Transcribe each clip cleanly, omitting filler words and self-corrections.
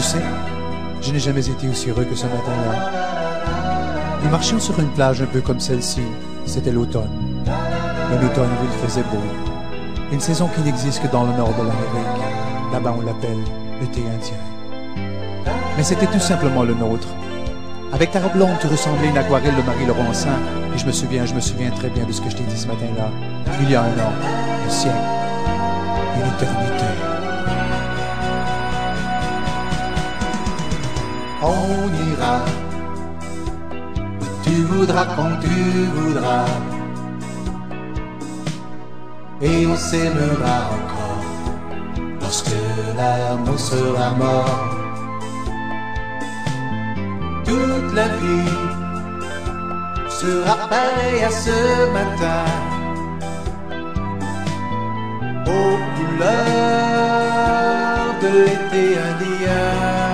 sais, je n'ai jamais été aussi heureux que ce matin-là. Nous marchions sur une plage un peu comme celle-ci. C'était l'automne. Un automne où il faisait beau. Une saison qui n'existe que dans le nord de l'Amérique. Là-bas, on l'appelle l'été indien. Mais c'était tout simplement le nôtre. Avec ta robe blonde, tu ressemblais à une aquarelle de Marie Laurencin. Et je me souviens très bien de ce que je t'ai dit ce matin-là. Il y a un an, un siècle, une éternité. On ira où tu voudras, quand tu voudras, et on s'aimera encore lorsque l'amour sera mort. Toute la vie sera pareille à ce matin, aux couleurs de l'été indien.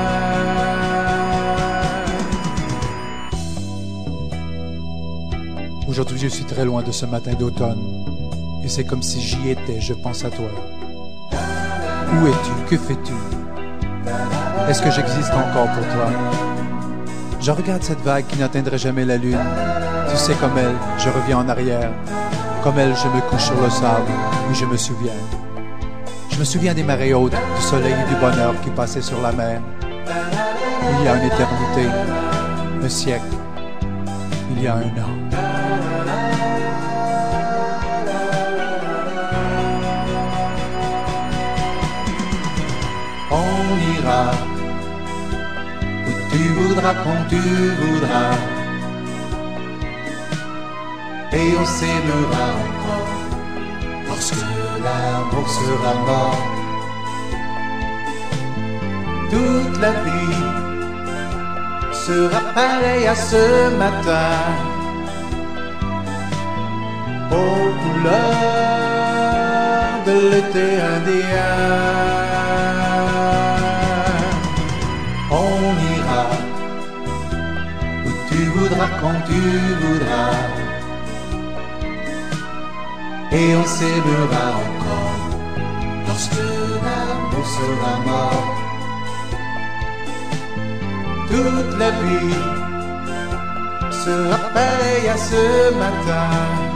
Aujourd'hui, je suis très loin de ce matin d'automne. Et c'est comme si j'y étais, je pense à toi. Où es-tu? Que fais-tu? Est-ce que j'existe encore pour toi? Je regarde cette vague qui n'atteindrait jamais la lune. Tu sais, comme elle, je reviens en arrière. Comme elle, je me couche sur le sable. Oui, je me souviens. Je me souviens des marées hautes, du soleil et du bonheur qui passaient sur la mer. Il y a une éternité, un siècle, il y a un an. On ira où tu voudras, quand tu voudras, et on s'aimera encore lorsque l'amour sera mort. Toute la vie sera pareille à ce matin, aux couleurs de l'été indien. On ira où tu voudras, quand tu voudras, et on s'aimera encore lorsque l'amour sera mort. Toute la vie sera pareille à ce matin,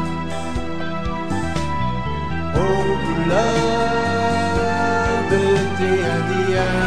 aux couleurs de l'été indien.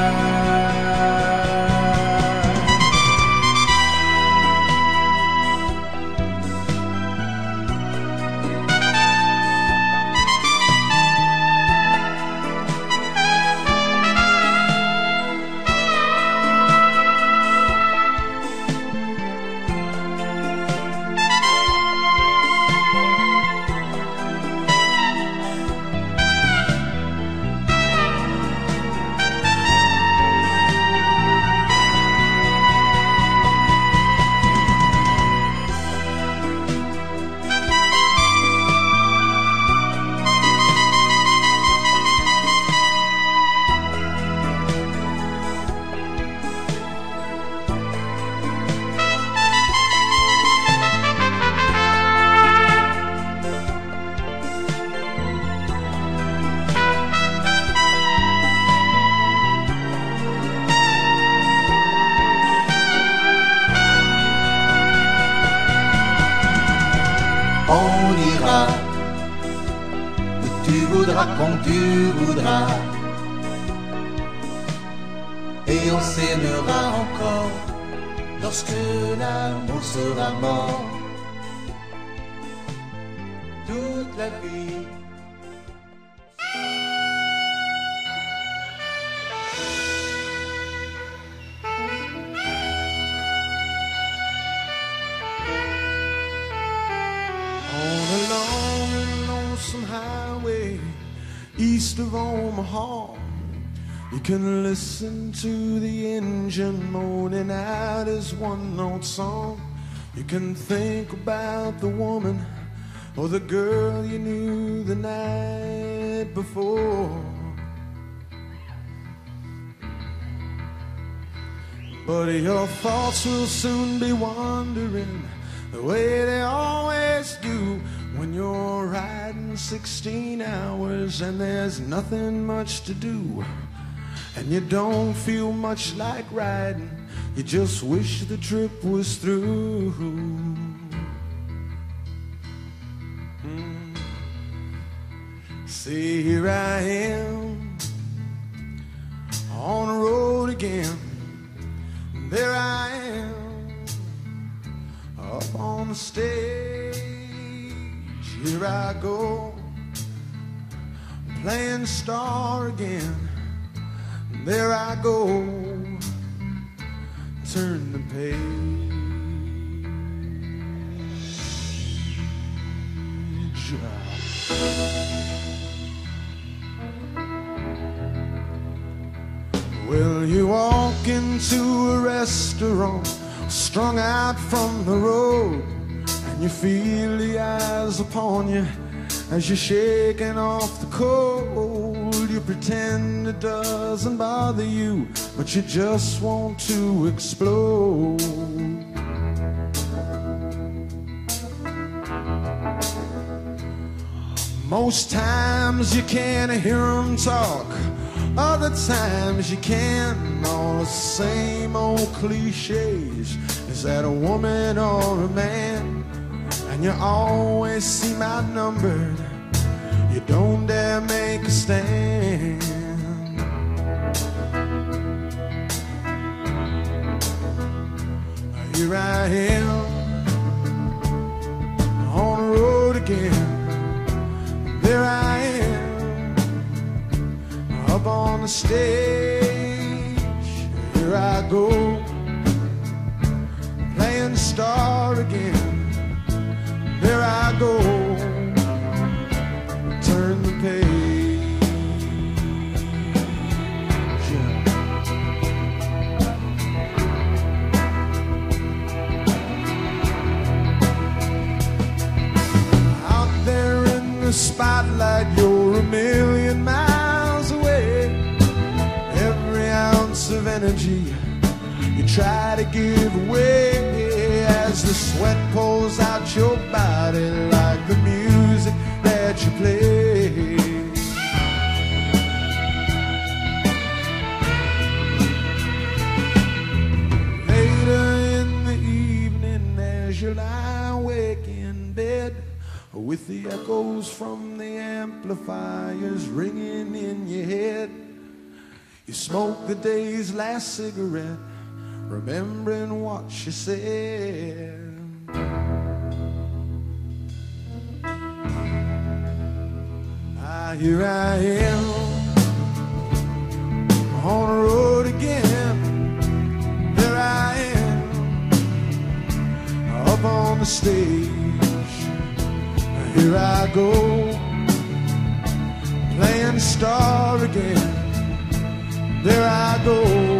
On ira où tu voudras, quand tu voudras, et on s'aimera encore lorsque l'amour sera mort. Toute la vie. East of Omaha, you can listen to the engine moaning out his one-note song. You can think about the woman or the girl you knew the night before. But your thoughts will soon be wandering the way they always do when you're riding 16 hours and there's nothing much to do. and you don't feel much like riding. You just wish the trip was through. See, here I am on the road again. There I am up on the stage. Here I go, playing star again. There I go, turn the page. Well, you walk into a restaurant, strung out from the road, and you feel the eyes upon you as you're shaking off the cold. You pretend it doesn't bother you, but you just want to explode. Most times you can't hear them talk, other times you can. All the same old cliches. Is that a woman or a man? And you always seem outnumbered. You don't dare make a stand. Here I am on the road again. There I am up on the stage. Here I go, playing star again. There I go, turn the page. Out there in the spotlight, you're a million miles away. Every ounce of energy you try to give away as the sweat pours out your body like the music that you play. Later in the evening as you lie awake in bed, with the echoes from the amplifiers ringing in your head, you smoke the day's last cigarette, remembering what she said. Here I am on the road again. There I am up on the stage. Here I go, playing star again. There I go,